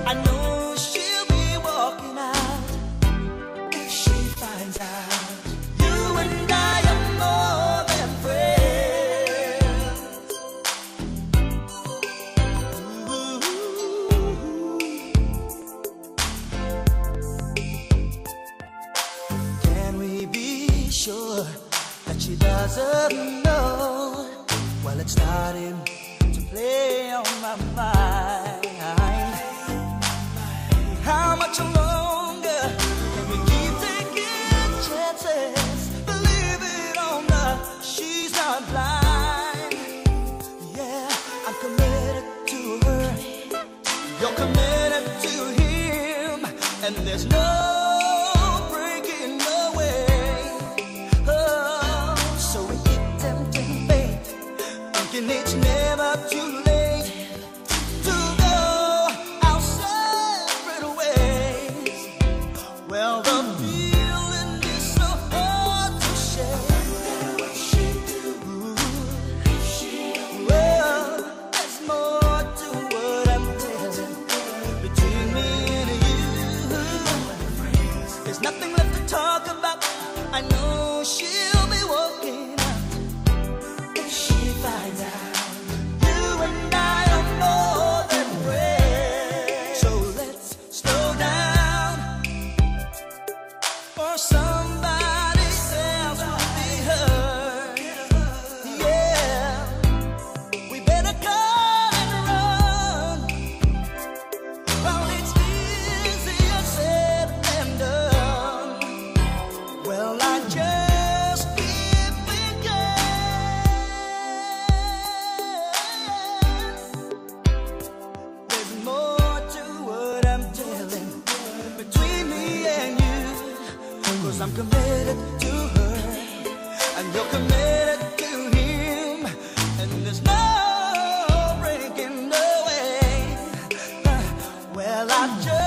I know she'll be walking out if she finds out you and I are more than friends. Can we be sure that she doesn't know? Well, it's starting to play on my mind. How much longer can we keep taking chances? Believe it or not, she's not blind. Yeah, I'm committed to her. You're committed to him, and there's no breaking away. Oh, so we keep tempting fate, thinking it's never too late to go our separate ways. Well, the feeling is so hard to share. What she do? Well, there's more to what I'm telling. Between me and you, there's nothing left to talk about. I know she'll be walking out if she finds out you and I are more than friends. So let's slow down, or somebody else will be hurt. Yeah, we better cut and run. Well, it's easier said than done. Well, I just keep thinking there's more to what I'm telling between me and you. 'Cause I'm committed to her, and you're committed to him, and there's no breaking away. Well, I just